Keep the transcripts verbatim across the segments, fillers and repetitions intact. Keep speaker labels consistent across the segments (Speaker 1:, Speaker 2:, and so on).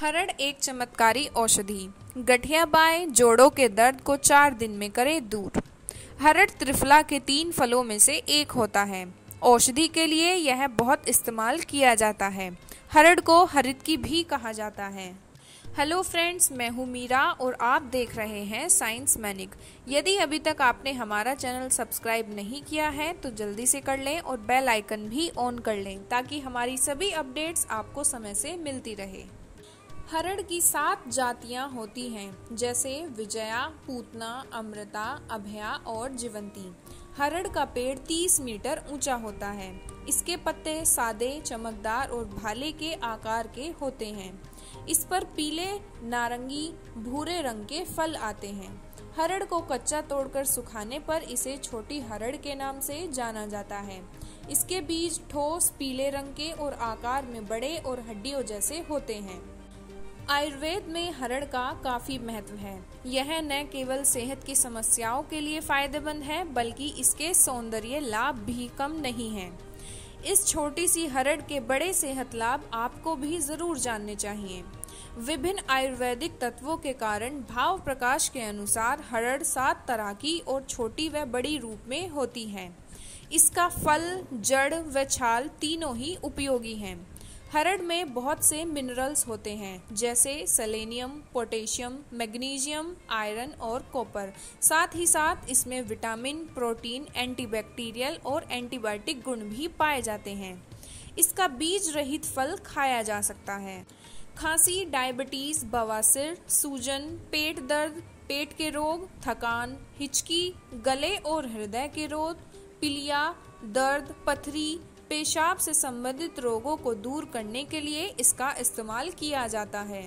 Speaker 1: हरड़ एक चमत्कारी औषधि। गठिया बाएं जोड़ों के दर्द को चार दिन में करे दूर। हरड़ त्रिफला के तीन फलों में से एक होता है। औषधि के लिए यह बहुत इस्तेमाल किया जाता है। हरड़ को हरित की भी कहा जाता है। हेलो फ्रेंड्स, मैं हूँ मीरा और आप देख रहे हैं साइंस मैनिक। यदि अभी तक आपने हमारा चैनल सब्सक्राइब नहीं किया है तो जल्दी से कर लें और बेल आइकन भी ऑन कर लें ताकि हमारी सभी अपडेट्स आपको समय से मिलती रहे। हरड़ की सात जातियां होती हैं, जैसे विजया, पूतना, अमृता, अभया और जीवंती। हरड़ का पेड़ तीस मीटर ऊंचा होता है। इसके पत्ते सादे, चमकदार और भाले के आकार के होते हैं। इस पर पीले, नारंगी, भूरे रंग के फल आते हैं। हरड़ को कच्चा तोड़कर सुखाने पर इसे छोटी हरड़ के नाम से जाना जाता है। इसके बीज ठोस पीले रंग के और आकार में बड़े और हड्डियों जैसे होते हैं। आयुर्वेद में हरड़ का काफी महत्व है। यह न केवल सेहत की समस्याओं के लिए फायदेमंद है बल्कि इसके सौंदर्य लाभ भी कम नहीं हैं। इस छोटी सी हरड़ के बड़े सेहत लाभ आपको भी जरूर जानने चाहिए। विभिन्न आयुर्वेदिक तत्वों के कारण भाव प्रकाश के अनुसार हरड़ सात तरह की और छोटी व बड़ी रूप में होती है। इसका फल, जड़ व छाल तीनों ही उपयोगी हैं। हरड़ में बहुत से मिनरल्स होते हैं, जैसे सेलेनियम, पोटेशियम, मैग्नीशियम, आयरन और कॉपर। साथ ही साथ इसमें विटामिन, प्रोटीन, एंटीबैक्टीरियल और एंटीबायोटिक गुण भी पाए जाते हैं। इसका बीज रहित फल खाया जा सकता है। खांसी, डायबिटीज, बवासीर, सूजन, पेट दर्द, पेट के रोग, थकान, हिचकी, गले और हृदय के रोग, पीलिया, दर्द, पथरी, पेशाब से संबंधित रोगों को दूर करने के लिए इसका इस्तेमाल किया जाता है।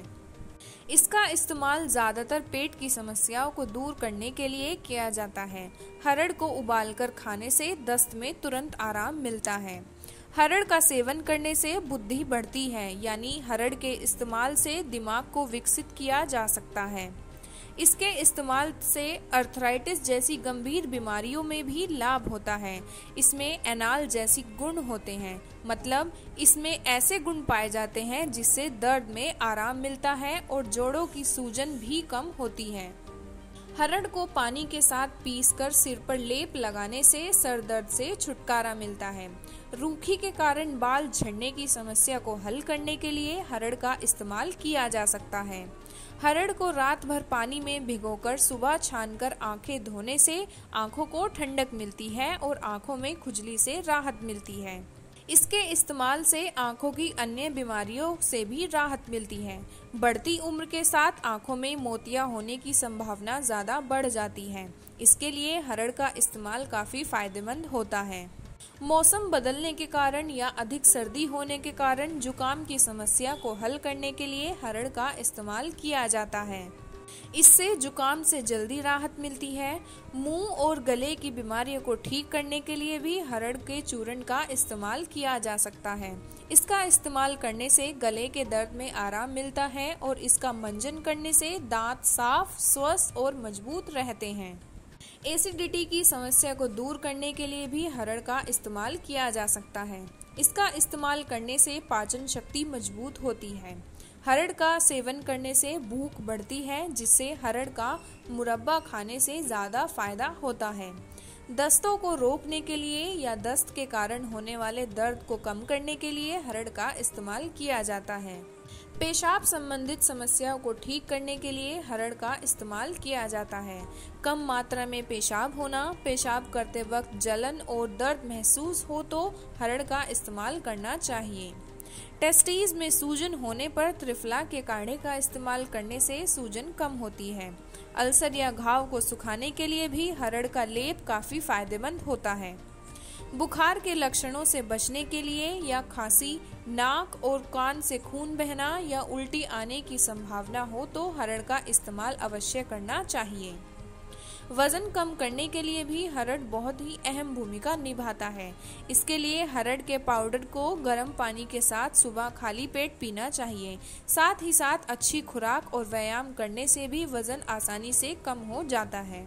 Speaker 1: इसका इस्तेमाल ज्यादातर पेट की समस्याओं को दूर करने के लिए किया जाता है। हरड़ को उबालकर खाने से दस्त में तुरंत आराम मिलता है। हरड़ का सेवन करने से बुद्धि बढ़ती है, यानी हरड़ के इस्तेमाल से दिमाग को विकसित किया जा सकता है। इसके इस्तेमाल से अर्थराइटिस जैसी गंभीर बीमारियों में भी लाभ होता है। इसमें एनाल जैसी गुण होते हैं, मतलब इसमें ऐसे गुण पाए जाते हैं जिससे दर्द में आराम मिलता है और जोड़ों की सूजन भी कम होती है। हरड़ को पानी के साथ पीसकर सिर पर लेप लगाने से सर दर्द से छुटकारा मिलता है। रूखी के कारण बाल झड़ने की समस्या को हल करने के लिए हरड़ का इस्तेमाल किया जा सकता है। हरड़ को रात भर पानी में भिगोकर सुबह छानकर आंखें धोने से आंखों को ठंडक मिलती है और आंखों में खुजली से राहत मिलती है। इसके इस्तेमाल से आंखों की अन्य बीमारियों से भी राहत मिलती है। बढ़ती उम्र के साथ आंखों में मोतिया होने की संभावना ज्यादा बढ़ जाती है। इसके लिए हरड़ का इस्तेमाल काफी फायदेमंद होता है। मौसम बदलने के कारण या अधिक सर्दी होने के कारण जुकाम की समस्या को हल करने के लिए हरड़ का इस्तेमाल किया जाता है। इससे जुकाम से जल्दी राहत मिलती है। मुंह और गले की बीमारियों को ठीक करने के लिए भी हरड़ के चूर्ण का इस्तेमाल किया जा सकता है। इसका इस्तेमाल करने से गले के दर्द में आराम मिलता है और इसका मंजन करने से दांत साफ, स्वस्थ और मजबूत रहते हैं। एसिडिटी की समस्या को दूर करने के लिए भी हरड़ का इस्तेमाल किया जा सकता है। इसका इस्तेमाल करने से पाचन शक्ति मजबूत होती है। हरड़ का सेवन करने से भूख बढ़ती है, जिससे हरड़ का मुरब्बा खाने से ज़्यादा फायदा होता है। दस्तों को रोकने के लिए या दस्त के कारण होने वाले दर्द को कम करने के लिए हरड़ का इस्तेमाल किया जाता है। पेशाब संबंधित समस्याओं को ठीक करने के लिए हरड़ का इस्तेमाल किया जाता है। कम मात्रा में पेशाब होना, पेशाब करते वक्त जलन और दर्द महसूस हो तो हरड़ का इस्तेमाल करना चाहिए। टेस्टीज में सूजन होने पर त्रिफला के काढ़े का इस्तेमाल करने से सूजन कम होती है। अल्सर या घाव को सुखाने के लिए भी हरड़ का लेप काफी फायदेमंद होता है। बुखार के लक्षणों से बचने के लिए या खांसी, नाक और कान से खून बहना या उल्टी आने की संभावना हो तो हरड़ का इस्तेमाल अवश्य करना चाहिए। वजन कम करने के लिए भी हरड़ बहुत ही अहम भूमिका निभाता है। इसके लिए हरड़ के पाउडर को गर्म पानी के साथ सुबह खाली पेट पीना चाहिए। साथ ही साथ अच्छी खुराक और व्यायाम करने से भी वजन आसानी से कम हो जाता है।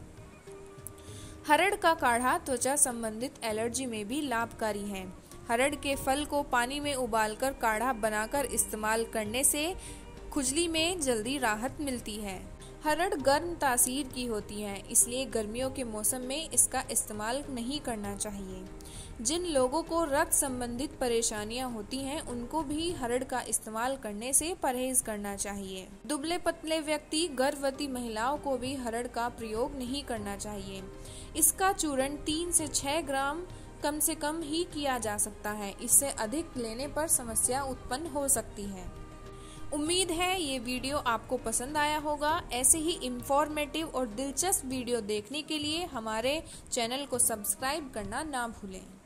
Speaker 1: हरड़ का काढ़ा त्वचा संबंधित एलर्जी में भी लाभकारी है। हरड़ के फल को पानी में उबालकर काढ़ा बनाकर इस्तेमाल करने से खुजली में जल्दी राहत मिलती है। हरड़ गर्म तासीर की होती है, इसलिए गर्मियों के मौसम में इसका इस्तेमाल नहीं करना चाहिए। जिन लोगों को रक्त संबंधित परेशानियां होती हैं उनको भी हरड़ का इस्तेमाल करने से परहेज करना चाहिए। दुबले पतले व्यक्ति, गर्भवती महिलाओं को भी हरड़ का प्रयोग नहीं करना चाहिए। इसका चूर्ण तीन से छह ग्राम कम से कम ही किया जा सकता है, इससे अधिक लेने पर समस्या उत्पन्न हो सकती है। उम्मीद है ये वीडियो आपको पसंद आया होगा। ऐसे ही इंफॉर्मेटिव और दिलचस्प वीडियो देखने के लिए हमारे चैनल को सब्सक्राइब करना ना भूलें।